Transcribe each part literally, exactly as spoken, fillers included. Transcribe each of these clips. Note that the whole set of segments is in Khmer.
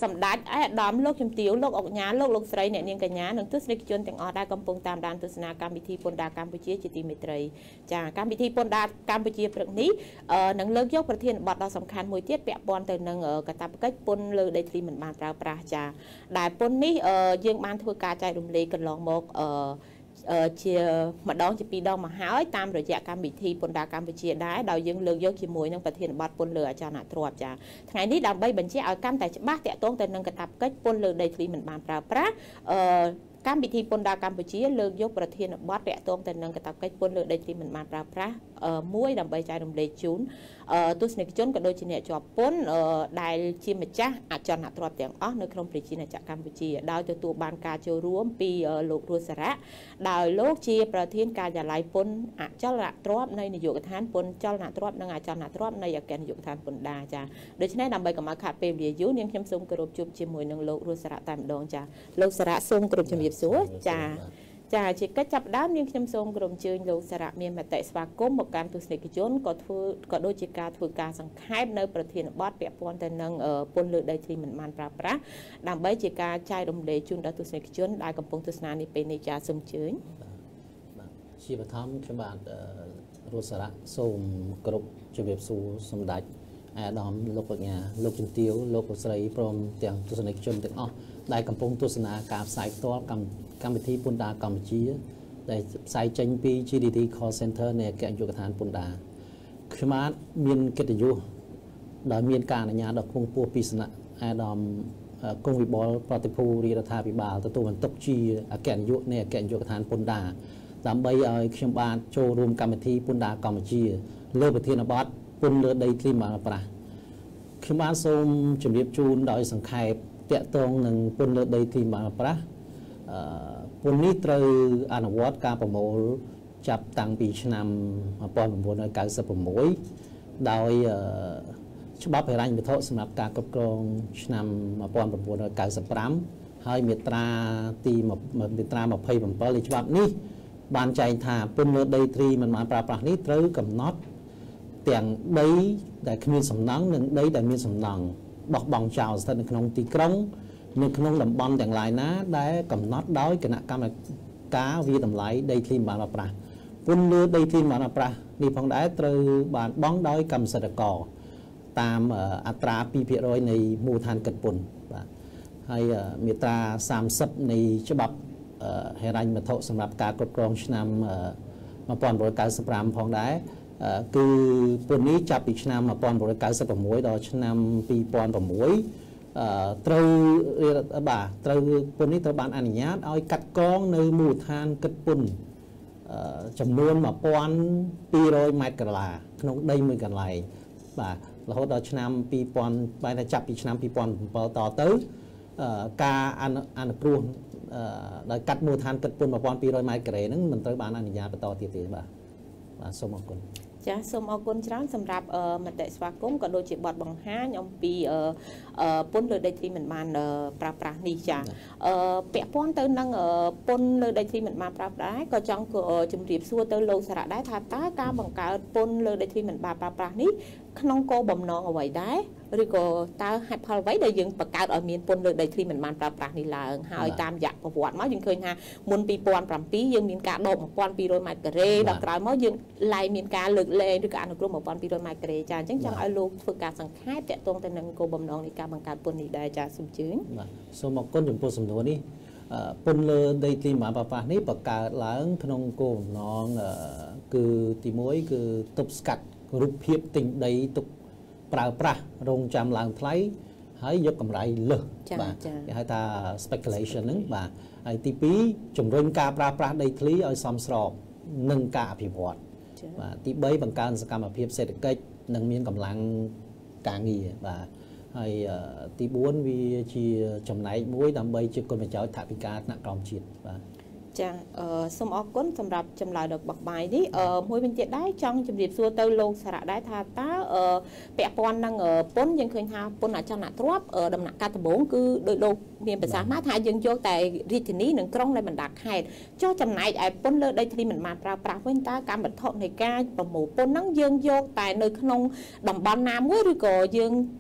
សម្ដេចឯកឧត្តមលោកជំទាវលោកអុកញ៉ាលោកលោកស្រីអ្នកនាងកញ្ញានិងទស្សនិកជនទាំងអស់ដែលកំពុងតាមដានទស្សនាកម្មវិធីពន្ធដារកម្ពុជាជាទីមេត្រីចាកម្មវិធីពន្ធដារកម្ពុជាព្រឹកនេះនឹងលើកយកប្រធានបទដ៏សំខាន់មួយទៀតពាក់ព័ន្ធទៅនឹងកាតព្វកិច្ចពន្ធលើដីធ្លីមិនបានប្រើប្រាស់ចាដែលពន្ធនេះយើងបានធ្វើការចែករំលែកកន្លងមកជាម្ដងជាពីរដងមកហើយតាមរយៈកម្មវិធីពន្ធដារកម្ពុជាដែរដោយយើងលើកយកជាមួយនឹងប្រធានបទពន្ធលើអចលនទ្រព្យចាថ្ងៃនេះដើម្បីបញ្ជាក់ឲ្យកាន់តែច្បាស់តាក់ទងទៅនឹងកាតព្វកិច្ចពន្ធលើដីធ្លីមិនបានប្រើប្រាស់អឺកម្មវិធីពន្ធដារកម្ពុជាលើកយកប្រធានបទតាក់ទងទៅនឹងកាតព្វកិច្ចពន្ធលើដីធ្លីមិនបានប្រើប្រាស់មួយដើម្បីចែករំលែកជូនទស្សនិកជនក៏ដូចជាអ្នកជាប់ពន្ធដែលជាម្ចាស់អចលនទ្រព្យទាំងអស់នៅក្នុងប្រជាណាចក្រកម្ពុជាដោយទទួលបានការចូលរួមពីលោករស់សារៈដោយលោកជាប្រធានការិយាល័យពន្ធអចលនទ្រព្យនៃនាយកដ្ឋានពន្ធចលនទ្រព្យនិងអចលនទ្រព្យនៃអគ្គនាយកដ្ឋានពន្ធដារចាដូច្នេះដើម្បីកុំឲ្យខាតពេលវេលាយូរនាងខ្ញុំសូមគោរពជួបជាមួយនឹងលោករស់សារៈតែម្ដងចាលោកសារៈសូមគោរពជំរាបសួរចាចាជាកិច្ចចាប់ដើមនាងខ្ញុំសូមក្រុមជើញលោកសារៈមានមតិស្វាគមន៍មកកាន់ទស្សនិកជនក៏ធ្វើក៏ដូចជាការធ្វើការសង្ខេបនៅប្រធានបទពាក់ព័ន្ធទៅនឹងពន្ធលើដីធ្លីមិនបានប្រើប្រាស់ដើម្បីជាការចែករំលែកជូនដល់ទស្សនិកជនដែលកំពុងទស្សនានេះពេលនេះចាសូមជើញបាទជាបឋមខ្ញុំបាទរស់សារៈសូមគ្រប់ជម្រាបសួរសម្ដេចអាដាមលោកបញ្ញាលោកជំទាវលោកស្រីព្រមទាំងទស្សនិកជនទាំងអស់ដែលកំពុងទស្សនាការផ្សាយផ្ទាល់កម្មវិធីពន្ធដារកម្ពុជាដែលផ្សាយចេញពី ជី ឌី ទី Call Center នៃអគ្គនាយកដ្ឋានពន្ធដារខ្ញុំបាទមានកិត្តិយសដោយមានការអនុញ្ញាតដ៏ខ្ពង់ខ្ពស់ពីសំណាក់អាដាមគង់វិបុលប្រតិភូរាជរដ្ឋាភិបាលទទួលបន្ទុកជាអគ្គនាយកនៃអគ្គនាយកដ្ឋានពន្ធដារដើម្បីឲ្យខ្ញុំបាទចូលរួមកម្មវិធីពន្ធដារកម្ពុជាលើប្រធានបទពន្ធលើដីធ្លីមិនបានប្រាស់ខ្ញុំបានសូមជម្រាបជូនដោយសង្ខេបតាក់ទងនឹងពន្ធលើដីធ្លីមិនបានប្រាស់អឺពន្ធនេះត្រូវអនុវត្តការប្រមូលចាប់តាំងពីឆ្នាំmột nghìn chín trăm chín mươi sáuដោយច្បាប់ហិរញ្ញវត្ថុសម្រាប់ការគ្រប់គ្រងឆ្នាំmột nghìn chín trăm chín mươi lămហើយមាត្រាទីមាត្រាยี่สิบเจ็ดនៃច្បាប់នេះបានចែងថាពន្ធលើដីធ្លីមិនបានប្រើប្រាស់នេះត្រូវកំណត់ទាំងដីដែលគ្មានសំណង់និងដីដែលមានសំណង់បោះបង់ចោលស្ថិតនៅក្នុងទីក្រុងនៅក្នុងតំបន់ទាំងឡាយណាដែលកំណត់ដោយគណៈកម្មការវាតម្លៃដីធ្លីមិនបានប្រើប្រាស់ពន្ធលើដីធ្លីមិនបានប្រើប្រាស់នេះផងដែរត្រូវបានបង់ដោយកម្មសិទ្ធិករតាមអត្រាtwo percentនៃមូលដ្ឋានកិត្តពន្ធបាទហើយមាត្រាthirtyនៃច្បាប់ហិរញ្ញវត្ថុសម្រាប់ការគ្រប់គ្រងឆ្នាំmột nghìn chín trăm chín mươi lămផងដែរគឺពន្ធនេះចាប់ពីឆ្នាំmột nghìn chín trăm chín mươi sáuដល់ឆ្នាំtwo thousand sixត្រូវបាទត្រូវពន្ធនេះត្រូវបានអនុញ្ញាតឲ្យកាត់កងនៅមូលដ្ឋានកិត្តពន្ធចំនួនone thousand two hundredម៉ែត្រក្រឡាក្នុងដីមួយកន្លែងបាទរហូតដល់ឆ្នាំtwo thousandបែរថាចាប់ពីឆ្នាំtwo thousand sevenតទៅការអនុគ្រោះដោយកាត់មូលដ្ឋានកិត្តពន្ធone thousand two hundredម៉ែត្រការ៉េហ្នឹងមិនត្រូវបានអនុញ្ញាតបន្តទៀតទេបាទបាទសូមអរគុណចាសូមអរគុណច្រើនសម្រាប់មតិស្វាគមន៍ក៏ដូចជាបទបង្ហាញអំពីពន្ធលើដីធ្លីមិនបានប្រើប្រាស់នេះចាពាក់ព័ន្ធទៅនឹងពន្ធលើដីធ្លីមិនបានប្រើប្រាស់ក៏ចង់ជម្រាបសួរទៅលោកសារៈដែរថាតើការបង្កើតពន្ធលើដីធ្លីមិនបានប្រើប្រាស់នេះក្នុងគោលបំណងអ្វីដែរឬក៏តើហេតុផលអ្វីដែលយើងបង្កើតឲ្យមានពន្ធលើដីធ្លីមិនបានប្រើប្រាស់នេះឡើងហើយតាមរយៈប្រវត្តិមកយើងឃើញថាមុនtwo thousand sevenយើងមានការដកone thousand two hundredម៉ែត្រការ៉េដល់ក្រោយមកយើងឡែកមានការលើកលែងឬក៏អនុគ្រោះone thousand two hundredម៉ែត្រការ៉េចាអញ្ចឹងចង់ឲ្យលោកធ្វើការសង្ខេបតាក់ទងទៅនឹងគោលបំណងនៃការបង្កើតពន្ធនេះដែរចាសូមជឿបាទសូមអរគុណចំពោះសំណួរនេះពន្ធលើដីធ្លីមិនបានប្រើប្រាស់នេះបង្កើតឡើងក្នុងគោលបំណងគឺទីoneគឺទប់ស្កាត់រូបភាពទិញដីទុកប្រើប្រាស់រងចាំឡើងថ្លៃហើយយកកម្រៃលើសបាទគេហៅថា speculation ហ្នឹងបាទហើយទីtwoជំរុញការប្រើប្រាស់ដីធ្លីឲ្យសមស្របនឹងការអភិវឌ្ឍបាទទីthreeបង្កើនសកម្មភាពសេដ្ឋកិច្ចនិងមានកម្លាំងការងារបាទហើយទីfourវាជាចំណែកមួយដើម្បីជាគុណប្រយោជន៍ថវិកាថ្នាក់ក្រោមជាតិបាទចាសូមអរគុណសម្រាប់ចម្លើយរបស់បាយនេះមួយវិញទៀតដែរចង់ជម្រាបសួរទៅលោកសារៈដែរថាតើពាក់ព័ន្ធនឹងពន្ធយើងឃើញថាពន្ធអចលនទ្រព្យដំណាក់កាលដំបូងគឺដោយលោកមានប្រសាសន៍មកថាយើងយកតែរាជធានីនិងក្រុងនៃបណ្ដាខេត្តចុះចំណែកឯពន្ធលើដីធ្លីមិនបានប្រើប្រាស់វិញតើកម្មវត្ថុនៃការប្រមូលពន្ធហ្នឹងយើងយកតែនៅក្នុងតំបន់ណាមួយឬក៏យើងក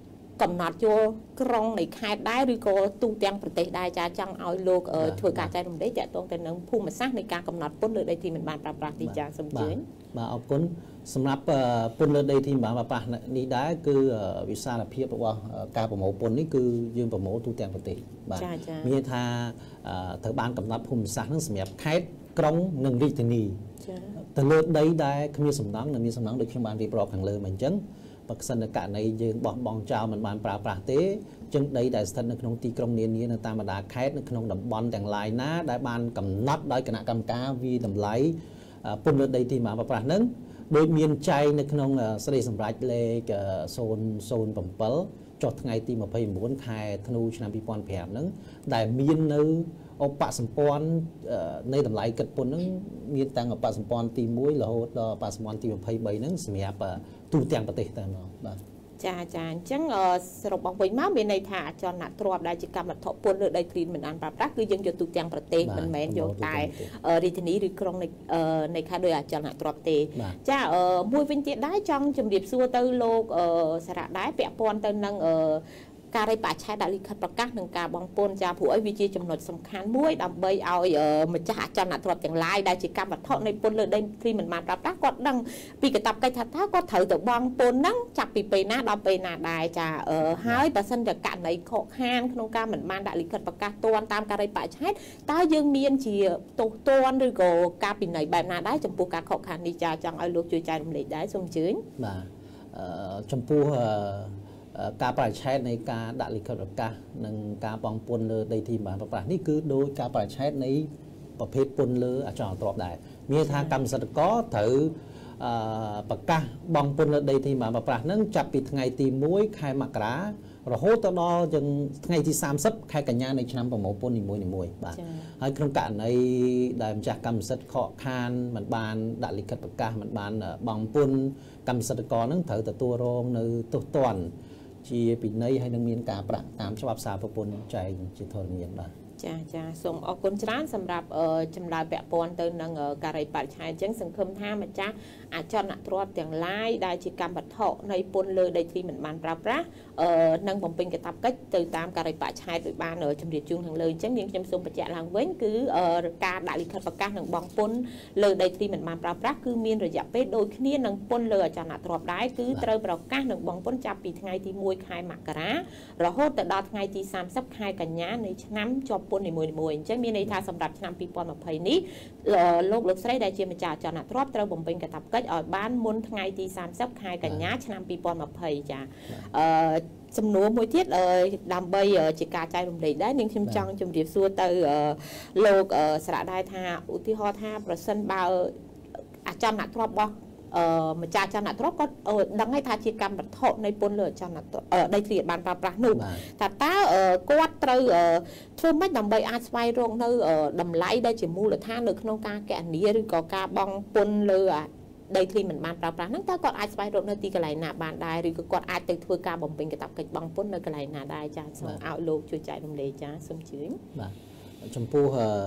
កំណត់ចូលក្រុងនៃខេត្តដែរឬក៏ទូទាំងប្រទេសដែរចាចង់ឲ្យលោកធ្វើការចែករំលែកតាក់ទងទៅនឹងភូមិសាស្ត្រនៃការកំណត់ពន្ធលើដីធ្លីមិនបានប្រើប្រាស់ទីចាសូមជឿនបាទអរគុណសម្រាប់ពន្ធលើដីធ្លីមិនបានប្រើប្រាស់នេះដែរគឺវិសាលភាពរបស់ការប្រមូលពន្ធនេះគឺយើងប្រមូលទូទាំងប្រទេសបាទមានថាត្រូវបានកំណត់ភូមិសាស្ត្រនឹងសម្រាប់ខេត្តក្រុងនិងរាជធានីទៅលើដីដែលគ្មានសំណង់និងមានសំណង់ដូចខ្ញុំបានរៀបរាប់ខាងលើមកអញ្ចឹងបើសិននៅករណីយើងបោះបង់ចោលមិនបានប្រើប្រាស់ទេចឹងដីដែលស្ថិតនៅក្នុងទីក្រុងនានានៅតាមបណ្ដាខេត្តនៅក្នុងតំបន់ទាំងឡាយណាដែលបានកំណត់ដោយគណៈកម្មការវិតម្លៃពន្ធលើដីទីបានប្រើប្រាស់នឹងដោយមានចែងនៅក្នុងសេចក្តីសម្រេចលេខศูนย์ ศูนย์ เจ็ดចុះថ្ងៃទីยี่สิบเก้าខែធ្នូឆ្នាំยี่สิบห้าហ្នឹងដែលមាននៅឧបសម្ព័ន្ធនៃតម្លៃគិតពន្ធហ្នឹងមានតាំងឧបសម្ព័ន្ធទីមួយរហូតដល់ឧបសម្ព័ន្ធទីยี่สิบสามហ្នឹងសម្រាប់ទូទាំងប្រទេសតែម្ដងបាទចាចាអញ្ចឹងសរុបមកវិញមកមានន័យថាអចលនទ្រព្យដែលជាកម្មវត្ថុពន្ធលើដីធ្លីមិនបានប្រើប្រាស់គឺយើងយកទូទាំងប្រទេសមិនមែនយកតែរាជធានីឬក្រុងនៃនៃខេត្តដោយអចលនទ្រព្យទេចាមួយវិញទៀតដែរចង់ជម្រាបសួរទៅលោកសារៈដែរពាក់ព័ន្ធទៅនឹងការរៃបច្ឆេទដាក់លិខិតប្រកាសនឹងការបង់ពន្ធចាព្រោះអីវាជាចំណុចសំខាន់មួយដើម្បីឲ្យម្ចាស់អចលនទ្រព្យទាំងឡាយដែលជាកម្មវត្ថុនៃពន្ធលើដីធ្លីមិនបានប្រើប្រាស់គាត់ដឹងពីកាតព្វកិច្ចថាតើគាត់ត្រូវទៅបង់ពន្ធហ្នឹងចាប់ពីពេលណាដល់ពេលណាដែរចាហើយបើសិនជាករណីខកខានក្នុងការមិនបានដាក់លិខិតប្រកាសទាន់តាមការរៃបច្ឆេទតើយើងមានជាទោសទណ្ឌឬក៏ការពិន័យបែបណាដែរចំពោះការខកខាននេះចាចង់ឲ្យលោកជួយចែករំលែកដែរសូមអញ្ជើញបាទចំពោះការបរិច្ឆេទនៃការដាក់លិខិតប្រកាសនិងការបង់ពន្ធលើដីធ្លីបានប្រើប្រាស់នេះគឺដោយការបរិច្ឆេទនៃប្រភេទពន្ធលើអចលនទ្រព្យដែរមានថាកម្មសិទ្ធិករត្រូវប្រកាសបង់ពន្ធលើដីធ្លីបានប្រើប្រាស់នឹងចាប់ពីថ្ងៃទីមួយខែមករារហូតទៅដល់យើងថ្ងៃទីសាមសិបខែកញ្ញានៃឆ្នាំប្រមូលពន្ធនីមួយៗបាទហើយក្នុងករណីដែលម្ចាស់កម្មសិទ្ធិខកខានមិនបានដាក់លិខិតប្រកាសមិនបានបង់ពន្ធកម្មសិទ្ធិករនឹងត្រូវទទួលរងនៅទោសទណ្ឌជាពិន័យហើយនឹងមានការប្រាក់តាមច្បាប់សារពពន្ធចែងជាធរមានបាទចាចាសូមអរគុណច្រើនសម្រាប់ចម្លើយពាក់ព័ន្ធទៅនឹងការរៃបច្ឆេទអញ្ចឹងសង្ឃឹមថាម្ចាស់អចលនទ្រព្យទាំងឡាយដែលជាកម្មវត្ថុនៃពន្ធលើដីធ្លីមិនបានប្រើប្រាស់នឹងបំពេញកាតព្វកិច្ចទៅតាមការរៃបច្ឆេទដោយបានជម្រាបជូនខាងលើអញ្ចឹងយើងខ្ញុំសូមបញ្ជាក់ឡើងវិញគឺការដាក់លិខិតប្រកាសនឹងបង់ពន្ធលើដីធ្លីមិនបានប្រើប្រាស់គឺមានរយៈពេលដូចគ្នានឹងពន្ធលើអចលនទ្រព្យដែរគឺត្រូវប្រកាសនឹងបង់ពន្ធចាប់ពីថ្ងៃទីមួយខែមករារហូតទៅដល់ថ្ងៃទីសាមសិបខែកញ្ញានៃឆ្នាំជាប់ពន្ធនីមួយៗអញ្ចឹងមានន័យថាសម្រាប់ឆ្នាំពីរពាន់ยี่สิบនេះលោកលោកស្រីដែលជាម្ចាស់អចលនទ្រព្យត្រូវបំពេញកាតព្វកិច្ចឲ្យបានមុនថ្ងៃទីសាមសិបខែកញ្ញាឆ្នាំពីរពាន់ยี่สิบចាអឺសំណួរមួយទៀតដើម្បីជាការចែករំលែកដែរនាងខ្ញុំចង់ជម្រាបសួរទៅលោកសារៈដែរថាឧទាហរណ៍ថាប្រសិនបើអចលនទ្រព្យរបស់ម្ចាស់អចលនទ្រព្យគាត់ដឹងហើយថាជាកម្មវត្ថុនៃពន្ធលើអចលនទ្រព្យដីធ្លីបានប្រើប្រាស់នោះថាតើគាត់ត្រូវធ្វើម៉េចដើម្បីអាចស្វែងរកនៅតម្លៃដែលជាមូលដ្ឋាននៅក្នុងការកណនាឬក៏ការបង់ពន្ធលើដីធ្លីមិនបានប្រើប្រាស់ហ្នឹងតើគាត់អាចស្វែងរកនៅទីកន្លែងណាបានដែរឬក៏គាត់អាចទៅធ្វើការបំពេញកាតព្វកិច្ចបង់ពន្ធនៅកន្លែងណាដែរចាសូមឲ្យលោកជួយចែករំលែកចាសូមជឿបាទចំពោះ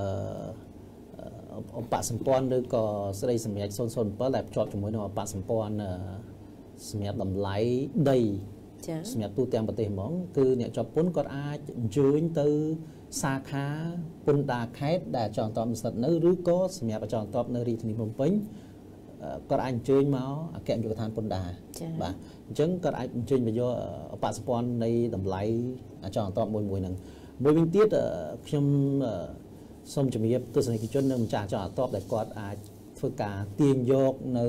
ឧបសម្ព័ន្ធឬក៏ស្ដីសម្រាប់ศูนย์ ศูนย์ เจ็ดដែលភ្ជាប់ជាមួយនឹងឧបសម្ព័ន្ធសម្រាប់តម្លៃដីចាសម្រាប់ទូទាំងប្រទេសហ្មងគឺអ្នកជាប់ពន្ធគាត់អាចអញ្ជើញទៅសាខាពន្ធដារខេត្តដែលអចលនទ្រព្យស្ថិតនៅឬក៏សម្រាប់អចលនទ្រព្យនៅរាជធានីភ្នំពេញគាត់អាចអញ្ជើញមកអគ្គនាយកដ្ឋានពន្ធដារបាទអញ្ចឹងគាត់អាចអញ្ជើញមកយកឧបសម្ព័ន្ធនៃតម្លៃអចលនទ្រព្យមួយមួយហ្នឹងមួយវិញទៀតខ្ញុំសូមជំរាបទស្សនិកជននិងម្ចាស់អចលនទ្រព្យដែលគាត់អាចធ្វើការទាញយកនៅ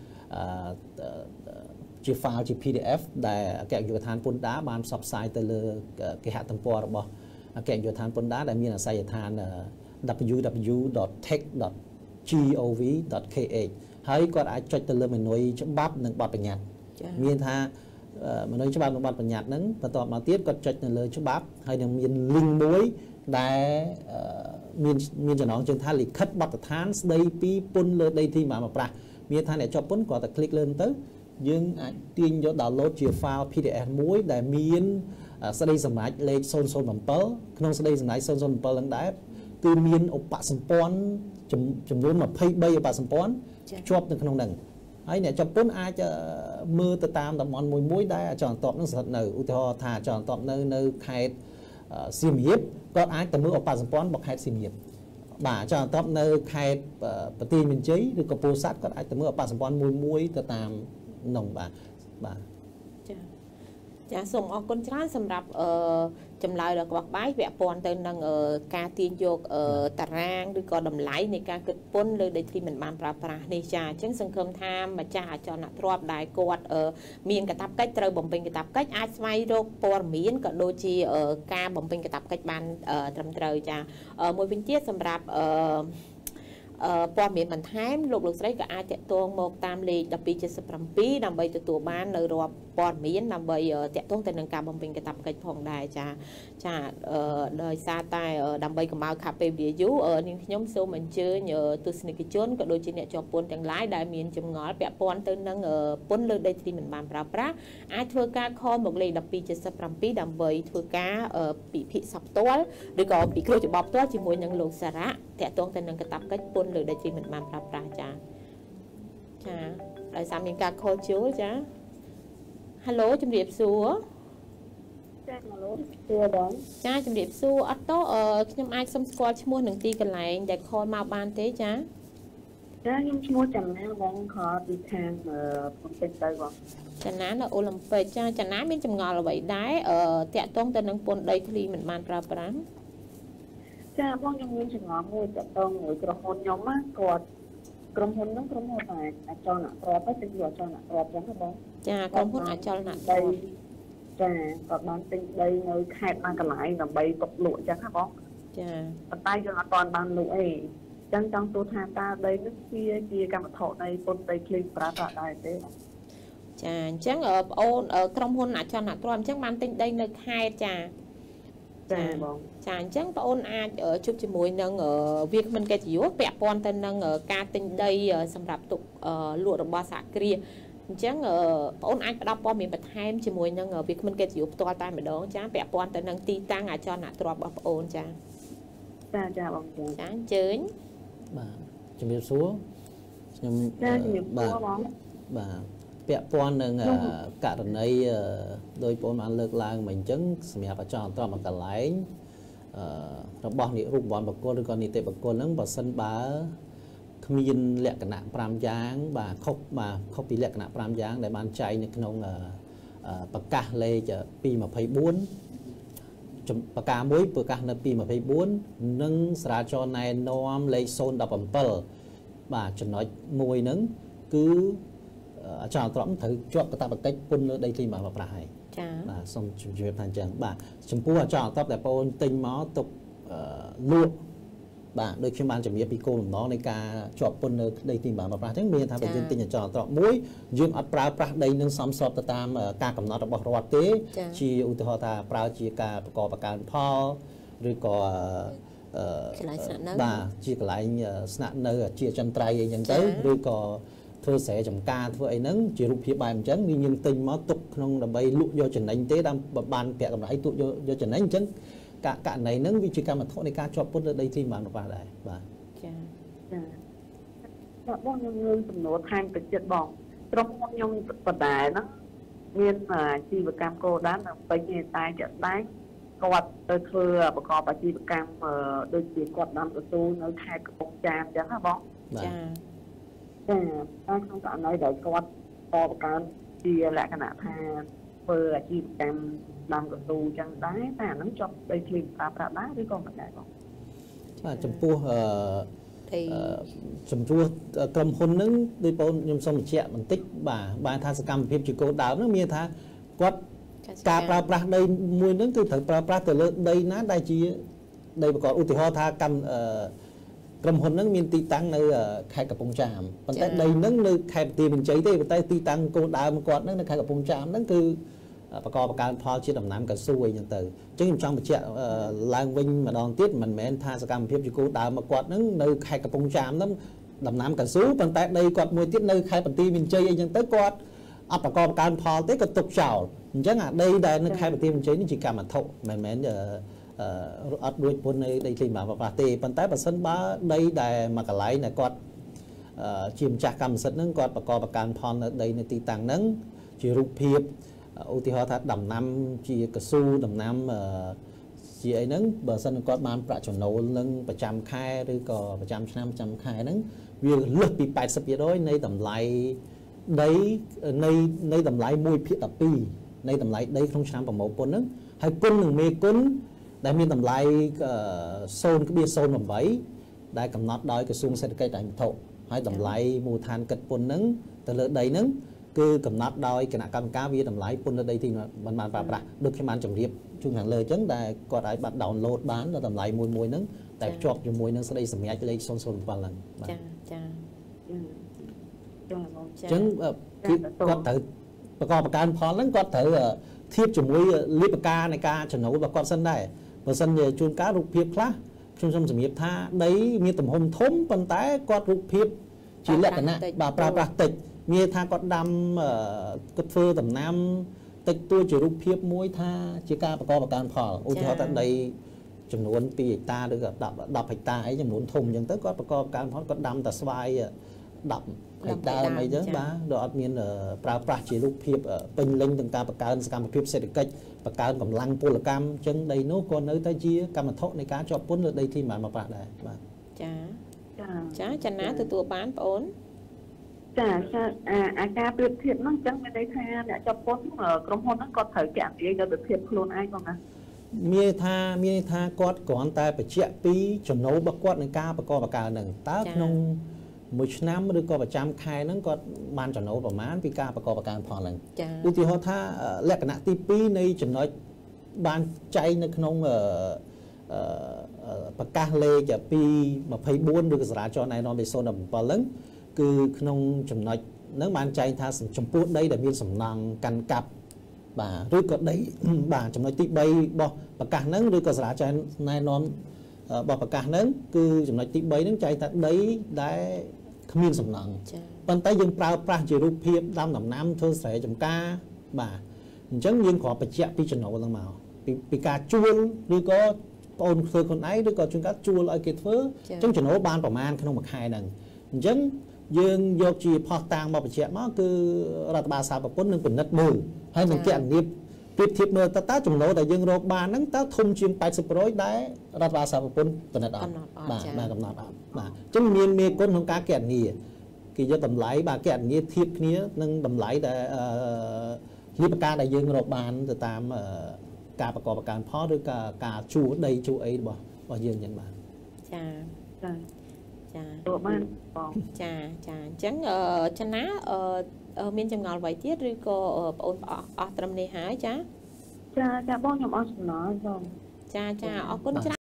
ជា file ជា pê đê ép ដែលអគ្គនាយកដ្ឋានពន្ធដារបានផ្សព្វផ្សាយទៅលើគេហទំព័ររបស់អគ្គនាយកដ្ឋានពន្ធដារដែលមានអាសយដ្ឋាន double-u double-u double-u ដត tech ដត gov ដត kh ហើយគាត់អាចចុចទៅលើមេនុយច្បាប់និងបទបញ្ញត្តិមានថាមេនុយច្បាប់និងបទបញ្ញត្តិហ្នឹងបន្ទាប់មកទៀតគាត់ចុចនៅលើច្បាប់ហើយនឹងមាន link មួយដែលមានមានចំណងជើងថាលិខិតបទដ្ឋានស្ដីពីពន្ធលើដីធ្លីបានមកប្រាស់មានថាអ្នកជាប់ពន្ធគាត់តែคลิกលើទៅយើងអាចទាញយក download ជា file pê đê ép មួយដែលមានស្ដីសម្រាប់លេខศูนย์ ศูนย์ เจ็ดក្នុងស្ដីសម្រាប់ศูนย์ ศูนย์ เจ็ดហ្នឹងដែរគឺមានឧបសម្ព័ន្ធចំនួនยี่สิบสามឧបសម្ព័ន្ធជាប់នៅក្នុងហ្នឹងហើយអ្នកចាប់ពន្ធអាចមើលទៅតាមតំបន់មួយមួយដែលចង់តបនឹងស្ថិតនៅឧទាហរណ៍ថាចង់តបនៅនៅខេត្តសៀមរាបគាត់អាចទៅមើលឧបសម្ព័ន្ធរបស់ខេត្តសៀមរាបបាទចង់តបនៅខេត្តបន្ទាយមានជ័យឬក៏ពោធិ៍សាត់គាត់អាចទៅមើលឧបសម្ព័ន្ធមួយមួយទៅតាមនោះបាទបាទចាចាសូមអរគុណច្រើនសម្រាប់អឺចម្លើយរបស់ក្បោះបាយពាក់ព័ន្ធទៅនឹងការទាញយកតារាងឬក៏តម្លៃនៃការគិតពន្ធលើដីធ្លីមិនបានប្រើប្រាស់នេះចាអញ្ចឹងសង្ឃឹមថាម្ចាស់អចលនទ្រព្យដែលគាត់មានកាតព្វកិច្ចត្រូវបំពេញកាតព្វកិច្ចអាចស្វែងរកព័ត៌មានក៏ដូចជាការបំពេញកាតព្វកិច្ចបានត្រឹមត្រូវចាមួយវិញទៀតសម្រាប់អឺព័ត៌មានបន្ថែមលោកលោកស្រីក៏អាចតាក់ទងមកតាមលេខmột hai七bảyដើម្បីទទួលបាននៅរាប់ព័ត៌មានដើម្បីតាក់ទងទៅនឹងការបំពេញកាតព្វកិច្ចផងដែរចាចាដោយសារតែដើម្បីកុំឲ្យខាត់ពេលវេលាយូរនាងខ្ញុំសូមអញ្ជើញទស្សនិកជនក៏ដូចជាអ្នកជាប់ពន្ធទាំងឡាយដែលមានចម្ងល់ពាក់ព័ន្ធទៅនឹងពន្ធលើដីធ្លីមិនបានប្រើប្រាស់អាចធ្វើការខលមកលេខmột hai七bảyដើម្បីធ្វើការពិភាក្សាផ្ទាល់ឬក៏ពិគ្រោះច្បាប់ផ្ទាល់ជាមួយនឹងលោកសារៈតាក់ទងទៅនឹងកាតព្វកិច្ចពន្ធលើដីធ្លីមិនបានប្រើប្រាស់ចាចាដោយសារមានការខលជួលចា Hello ជំរាបសួរចា Hello សួរបងចាជំរាបសួរអត់តោខ្ញុំអាចសុំស្គាល់ឈ្មោះនឹងទីកន្លែងដែលខលមកបានទេចាចាខ្ញុំឈ្មោះចំណាបងខលពីខាងពុំពេញទៅបងចំណានៅអូឡ িম্প ិកចាចំណាមានចម្ងល់អ្វីដែរតាក់ទងទៅនឹងពន្ធដីធ្លីមិនបានប្រើប្រាស់ចាបងខ្ញុំមានចម្ងល់មួយតាក់ទងមួយក្រុមហ៊ុនខ្ញុំណាគាត់ក្រុមហ៊ុនហ្នឹងក្រុមហ៊ុនតែអចលនទ្រព្យទៅជាអចលនទ្រព្យចឹងណាបងចាក្រុមហ៊ុនអចលនទ្រព្យចាគាត់បានទិញដីនៅខេត្តបានកន្លែងដើម្បីទុកលក់ចឹងណាបងចាប៉ុន្តែយើងអត់ទាន់បានលក់អីចឹងចង់សួរថាតើដីនេះជាជាកម្មវត្ថុនៃពន្ធដីធ្លីប្រើប្រាស់ដែរទេចាអញ្ចឹងបងអូនក្រុមហ៊ុនអចលនទ្រព្យអញ្ចឹងបានទិញដីនៅខេត្តចាចាបងចាអញ្ចឹងបងអូនអាចជួបជាមួយនឹងវាគ្មិនកិត្តិយសពាក់ព័ន្ធទៅនឹងការទិញដីសម្រាប់ទុកលក់របស់សហគ្រាសអញ្ចឹងបងអូនអាចផ្ដល់ព័ត៌មានបន្ថែមជាមួយនឹងវាគ្មិនកិត្តិយសផ្ទាល់តែម្ដងចាពាក់ព័ន្ធទៅនឹងទីតាំងអចលនទ្រព្យរបស់បងអូនចាចាចាបងចាអញ្ជើញបាទជំរាបសួរខ្ញុំចាជំរាបសួរបងបាទពាក់ព័ន្ធនឹងករណីដោយបងបានលើកឡើងមកអញ្ចឹងសម្រាប់អចលនទ្រព្យមួយកន្លែងរបស់និរូបវ័នបុគ្គលឬក៏នីតិបុគ្គលហ្នឹងបើសិនបើគ្មានលក្ខណៈប្រាំយ៉ាងបាទខុសបាទខុសពីលក្ខណៈប្រាំយ៉ាងដែលបានចែងនៅក្នុងប្រកាសលេខពីរยี่สิบสี่ប្រកាសមួយប្រកាសនៅពីរยี่สิบสี่និងស្រាវជ្រាវណែនាំលេខศูนย์หนึ่งเจ็ดបាទចំណុចមួយហ្នឹងគឺអចលនទ្រព្យត្រូវជាប់កាតព្វកិច្ចពន្ធលើដីធ្លីមិនបានប្រើប្រាស់ហើយចា៎បាទសូមជម្រាបថាអញ្ចឹងបាទចំពោះអចលនទ្រព្យដែលបងទិញមកទុកលក់បាទដូចខ្ញុំបានជំរាបពីគោលបំណងនៃការជាប់ពន្ធលើដីធ្លីមិនបានប្រើប្រាស់អញ្ចឹងមានថាបើយើងទិញអចលនទ្រព្យមួយយើងអត់ប្រើប្រាស់ដីនឹងសមស្របទៅតាមការកំណត់របស់រដ្ឋទេជាឧទាហរណ៍ថាប្រើជាការប្រកបប្រកាន់ផលឬក៏កន្លែងស្នាក់នៅបាទជាកន្លែងស្នាក់នៅជាចន្ទ្រៃអីចឹងទៅឬក៏ធ្វើស្រែចម្ការធ្វើអីហ្នឹងជារូបភាពបែបអញ្ចឹងយើងទិញមកទុកក្នុងដើម្បីលក់យកចំណេញទេដើម្បីបានប្រាក់កម្រៃទុកយកយកចំណេញអញ្ចឹងករណីហ្នឹងវាជាកម្មវត្ថុនៃការជាប់ពន្ធលើដីធ្លីមិនបានប្រប្រាស់ដែរបាទចាចាបងខ្ញុំមានសំណួរថែមទៅចិត្តបងក្រុមហ៊ុនខ្ញុំបដែរណាមានអាជីវកម្មគោលដៅនៅពេញតែចាក់ដែងគាត់ទៅធ្វើប្រកបអាជីវកម្មដូចជាគាត់ដាំកស៊ូនៅខេត្តកំពង់ចាមអញ្ចឹងណាបងចាចាតែក្នុងករណីដែលគាត់តបកើជាលក្ខណៈថាធ្វើអាជីវកម្មដាំកស៊ូអញ្ចឹងដែរតែអានឹងជាប់ដីធ្លីប្រើប្រាស់ដែរឬក៏មិនដែរបងបាទចំពោះអឺចំពោះក្រុមហ៊ុនហ្នឹងដោយបងខ្ញុំសូមបញ្ជាក់បន្តិចបាទបានថាសកម្មភាពជាគោលដៅហ្នឹងមានថាគាត់ការប្រើប្រាស់ដីមួយហ្នឹងគឺត្រូវប្រើប្រាស់ទៅលើដីណាដែលជាដីប្រកបឧទាហរណ៍ថាកម្មក្រុមហ៊ុនហ្នឹងមានទីតាំងនៅខេត្តកំពង់ចាមប៉ុន្តែដីហ្នឹងនៅខេត្តបន្ទាយមានជ័យទេប៉ុន្តែទីតាំងគោលដៅរបស់គាត់ហ្នឹងនៅខេត្តកំពង់ចាមហ្នឹងគឺប្រកបប្រកាន់ផលជាដំណាំកស៊ូអីចឹងទៅអញ្ចឹងខ្ញុំចង់បញ្ជាក់ឡើងវិញម្ដងទៀតមិនមែនថាសកម្មភាពជាគោលដៅរបស់គាត់ហ្នឹងនៅខេត្តកំពង់ចាមហ្នឹងដំណាំកស៊ូប៉ុន្តែដីគាត់មួយទៀតនៅខេត្តបន្ទាយមានជ័យអីចឹងទៅគាត់អត់ប្រកបប្រកាន់ផលទេគាត់ទុកចោលអញ្ចឹងអាដីដែលនៅខេត្តបន្ទាយមានជ័យនេះជាកម្មវត្ថុមិនមែនអត់រួចពន្ធនៅដីធ្លីមិនបានប្រប្រាស់ទេប៉ុន្តែបើសិនបើដីដែលមួយកន្លែងដែលគាត់ជាម្ចាស់កម្មសិទ្ធិហ្នឹងគាត់ប្រកបប្រកាន់ផលនៅដីនៅទីតាំងហ្នឹងជារូបភាពឧទាហរណ៍ថាដំណាំជាកស៊ូដំណាំជាអីហ្នឹងបើសិនគាត់បានប្រាក់ចំណូលនឹងប្រចាំខែឬក៏ប្រចាំឆ្នាំប្រចាំខែហ្នឹងវាលើសពីแปดสิบភាគរយនៃតម្លៃដីនៃនៃតម្លៃមួយភាគដប់ពីរនៃតម្លៃដីក្នុងឆ្នាំប្រមូលពន្ធហ្នឹងហើយគុណនឹងមេគុណដែលមានតម្លៃ ศูนย์ ศูนย์ แปด ដែលកំណត់ដោយក្រសួងសេដ្ឋកិច្ចហិរញ្ញវត្ថុហើយតម្លៃមូលដ្ឋានកិត្តពន្ធហ្នឹងទៅលើដីហ្នឹងគឺកំណត់ដោយគណៈកម្មការវាតម្លៃពន្ធលើដីទីបានបានប្រើប្រាស់ដូចខ្ញុំបានជម្រាបជូនខាងលើអញ្ចឹងដែលគាត់អាចបាត់ download បានដល់តម្លៃមួយមួយហ្នឹងតែភ្ជាប់ជាមួយនឹងស្ដីសម្រាប់លេខ ศูนย์ ศูนย์ แปด ហ្នឹងបាទចាចាអញ្ចឹងគាត់ត្រូវប្រកបប្រកាន់ផលហ្នឹងគាត់ត្រូវធៀបជាមួយលិបការនៃការចំណូលរបស់គាត់សិនដែរបើសិនជាជួនកាលរូបភាពខ្លះខ្ញុំសូមជំរាបថាដីមានទំហំធំប៉ុន្តែគាត់រូបភាពជាលក្ខណៈបាទប្រើប្រាស់តិចមានថាគាត់ដាំគាត់ធ្វើដំណាំតិចតួចជារូបភាពមួយថាជាការប្រកបប្រកាន់ផលឧទាហរណ៍ថាដីចំនួនពីរហិកតាឬក៏ដប់ហិកតាអីចំនួនធំអញ្ចឹងទៅគាត់ប្រកបប្រកាន់ផលគាត់ដាំតែស្វាយដប់ហិកតាអីចឹងបាទដល់អត់មានប្រើប្រាស់ជារូបភាពពេញលេញទាំងការបង្កើនសកម្មភាពសេដ្ឋកិច្ចបង្កើនកម្លាំងពលកម្មអញ្ចឹងដីនោះក៏នៅតែជាកម្មវត្ថុនៃការជាប់ពន្ធលើដីទីមិនមកប្រាស់ដែរបាទចាចាចាណាទទួលបានបងអូនចាអាការប្រៀបធៀបហ្នឹងអញ្ចឹងមានន័យថាអ្នកជាប់ពន្ធក្រុមហ៊ុនហ្នឹងគាត់ត្រូវកែនិយាយទៅទៅធៀបខ្លួនឯងបងណាមានថាមានថាគាត់គ្រាន់តែបញ្ជាក់ពីចំណូលរបស់គាត់នឹងការប្រកបប្រកើនហ្នឹងតើក្នុងមួយឆ្នាំឬក៏ប្រចាំខែហ្នឹងគាត់បានចំណូលប្រមាណពីការប្រកបប្រកើនផលហ្នឹងឧទាហរណ៍ថាលក្ខណៈទីពីរនៃចំណុចបានចែងនៅក្នុងប្រកាសលេខពីម្ភៃបួនឬក៏សារាចរណែនាំពីศูนย์ bảyហ្នឹងគឺក្នុងចំណុចហ្នឹងបានចែងថាចំពោះដីដែលមានសំណង់កាន់កាប់បាទឬក៏ដីបាទចំណុចទីបីរបស់ប្រកាសហ្នឹងឬក៏សារាចរណែនាំរបស់ប្រកាសហ្នឹងគឺចំណុចទីបីហ្នឹងចែងថាដីដែលគ្មានសំណង់ប៉ុន្តែយើងប្រើប្រាស់ជារូបភាពដាំដំណាំធ្វើស្រែចម្ការបាទអញ្ចឹងយើងគ្រាន់បញ្ជាក់ពីចំណូលហ្នឹងមកពីពីការជួលឬក៏បងអូនធ្វើខ្លួនឯងឬក៏ជួនកាលជួលឲ្យគេធ្វើអញ្ចឹងចំណូលបានប្រមាណក្នុងមួយខែហ្នឹងអញ្ចឹងយើងយកជាផុសតាងមកបញ្ជាក់មកគឺរដ្ឋបាលសារប្រពន្ធនឹងពិនិត្យមើលហើយនឹងគណនាប្រៀបធៀបមើលតើតើចំណូលដែលយើងរកបានហ្នឹងតើធំជាងแปดสิบ%ដែលរដ្ឋបាលសារប្រពន្ធពិនិត្យអត់បាទបាទកំណត់អត់បាទអញ្ចឹងមានមេគុណក្នុងការគណនាគេយកតម្លៃបាទគណនាធៀបគ្នានឹងតម្លៃដែលលិបការដែលយើងរកបានទៅតាមការប្រកបប្រកាន់ផលឬក៏ការជួដីជួអីរបស់របស់យើងអញ្ចឹងបាទចាចាចាទទួលបានបងចាចាអញ្ចឹងចនាមានចម្ងល់អ្វីទៀតឬក៏បងអូនអស់ត្រឹមនេះហើយចាចាចាបងខ្ញុំអស់សំណល់បងចាចាអរគុណច្រើន